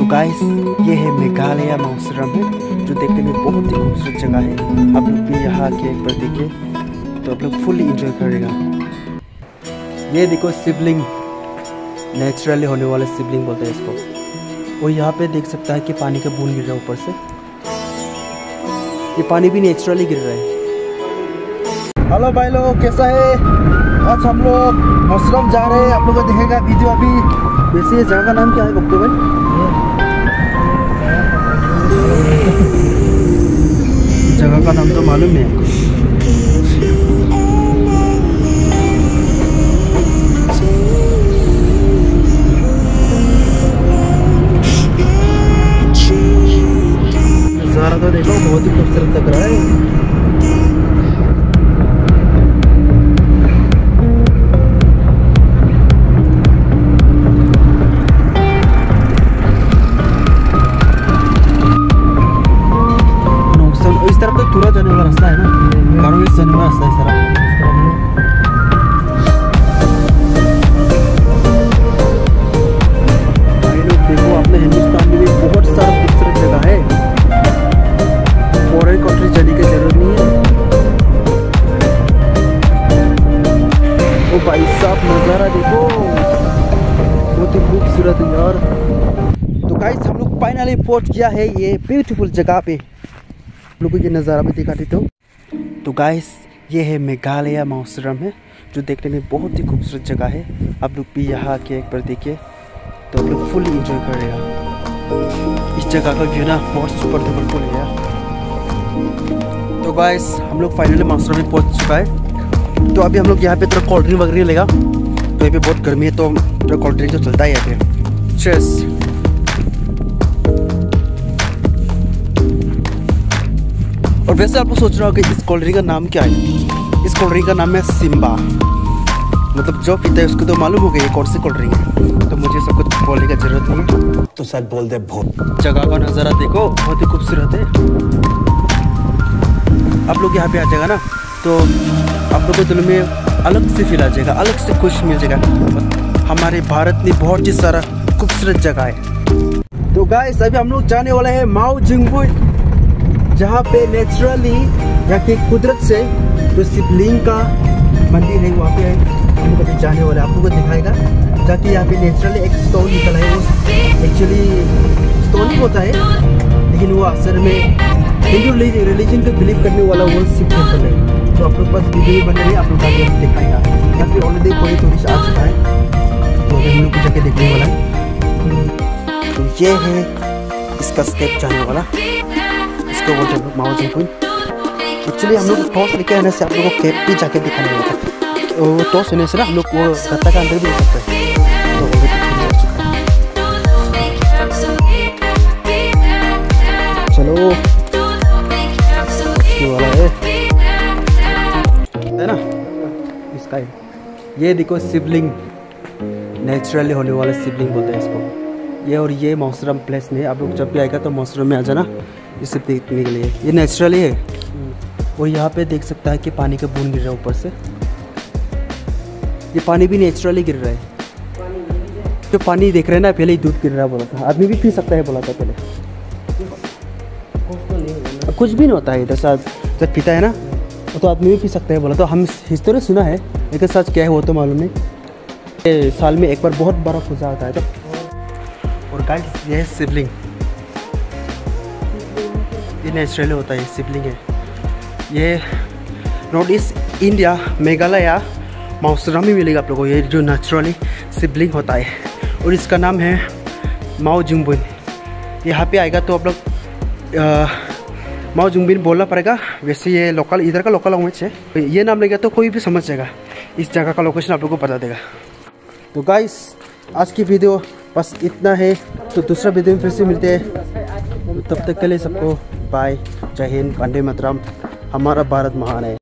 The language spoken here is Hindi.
गाइस, ये है मेघालय मौसरम है, जो देखने में बहुत ही खूबसूरत जगह है। आप लोग भी यहाँ के एक बार देखिए तो आप लोग फुल्ली इंजॉय करेगा। ये देखो शिवलिंग, नेचुरली होने वाला शिवलिंग बोलते हैं इसको। और यहाँ पे देख सकता है कि पानी का बूंद गिर रहा है ऊपर से। ये पानी भी नेचुरली गिर रहा है। हेलो भाई लोग, कैसा है? आज हम लोग मौसरम जा रहे हैं। आप लोग को दिखेगा वीडियो अभी। वैसे ये जगह का नाम क्या है गुप्तू भाई? जगह का नाम तो मालूम नहीं है। नज़ारा तो देखो, बहुत ही खूबसूरत लग रहा है। इस तरफ तो तुरा जाने वाला रास्ता है ना, गारों में जाने वाला रास्ता है सारा। भाई लोग देखो, अपने हिंदुस्तान में बहुत सारा खूबसूरत जगह है। फॉरेन कंट्री जाने की जरूरत नहीं है। ओ भाई साहब, नज़ारा देखो, बहुत ही खूबसूरत है यार। तो गाइस, हम लोग फाइनली पहुंच गया है ये ब्यूटीफुल जगह पे। लोगों ये नज़ारा भी दिखा देता हूँ। तो गाइस, ये है मेघालय मौसरम है, जो देखने में बहुत ही खूबसूरत जगह है। आप लोग भी यहाँ के एक बार देखिए तो आप लोग फुल्ली इंजॉय करेगा। इस जगह का व्यू ना बहुत सुपर डुपर फुल है। तो गाइस, हम लोग फाइनली मौसरम में पहुँच चुका है। तो अभी हम लोग यहाँ पे थोड़ा कोल्ड ड्रिंक वगैरह लेगा। तो यहाँ पे बहुत गर्मी है तो थोड़ा कोल्ड ड्रिंक तो चलता है यहाँ पे। चीयर्स। और वैसे आप लोग सोच रहे हो कि इस कोल्ड ड्रिंक का नाम क्या है? इस कोल्ड ड्रिंक का नाम है सिम्बा। मतलब जो पीता है उसको तो मालूम हो गया ये कौन सी कोल्ड ड्रिंक है। तो मुझे सब कुछ बोलने की जरूरत नहीं है, तो सच बोल दे। बहुत जगह का नज़ारा देखो, बहुत ही खूबसूरत है। आप लोग यहाँ पे आ जाएगा ना तो आप लोग को दिल में अलग से फील आ जाएगा, अलग से खुश मिल जाएगा। हमारे भारत में बहुत ही सारा खूबसूरत जगह है। तो गाइस, अभी हम लोग जाने वाले हैं माओ जिंगबुई, जहाँ पे नेचुरली यहाँ की कुदरत से जो शिवलिंग का मंदिर है वहाँ पे हम लोग अभी जाने वाले। आप लोगों को दिखाएगा जाके यहाँ पे नेचुरली एक स्टोन निकला है। वो एक्चुअली स्टोन ही होता है, लेकिन वो असल में हिंदू रिलीजन को बिलीव करने वाला वो शिव टेम्पल है। तो आप लोग पास वीडियो बन रही है, आप लोग आगे दिखाएगा। यहाँ पे ऑलरेडी कोई टूरिस्ट आ चुका है, तो हम लोग को जाके देखने वाला है। तो ये है इसका स्टेप जाने वाला, इसको बोलते हैं माओ जिंगबुई। एक्चुअली हम लोग टॉस लेके आने से आप लोगों को कैप भी जाके दिखाने वाला था। वो टॉस होने से ना हम लोग वो गत्ता का अंदर भी जा सकते हैं। तो ऑलरेडी जा चुका है। चलो वाला है ना इसका है। ये देखो शिवलिंग, नेचुरली होने वाला शिवलिंग बोलते हैं इसको। ये और ये मौसरम प्लेस में आप लोग जब भी आएगा तो मौसरम में आ जाना इसे देखने के लिए। ये नेचुरली है। और यहाँ पे देख सकता है कि पानी का बूंद गिर रहा है ऊपर से। ये पानी भी नेचुरली गिर रहा है। जो पानी देख रहे हैं ना, पहले ही दूध गिर रहा बोला था। आदमी भी पी सकता है बोला था पहले। कुछ भी नहीं होता है इधर साथ जब पीता है ना, तो आदमी भी पी सकता है बोला। तो हम हिस्टोरी सुना है, लेकिन सच क्या है वो तो मालूम नहीं। साल में एक बार बहुत बड़ा पूजा आता है तो। और गाइस, ये शिवलिंग, ये नेचुरली होता है, शिवलिंग है। ये north east India Meghalaya Mawsynram में मिलेगा आप लोगों को ये जो नेचुरली शिवलिंग होता है। और इसका नाम है माओ जिंगबुई। यहाँ पे आएगा तो आप लोग माओ जिंगबुई बोलना पड़ेगा। वैसे ये लोकल, इधर का लोकल लैंग्वेज है। ये नाम लेगा तो कोई भी समझ जाएगा। इस जगह का लोकेशन आप लोगों को बता देगा। तो गाइस, आज की वीडियो बस इतना है। तो दूसरा वीडियो में फिर से मिलते हैं। तब तक के लिए सबको बाय, जय हिंद, वंदे मातरम। हमारा भारत महान है।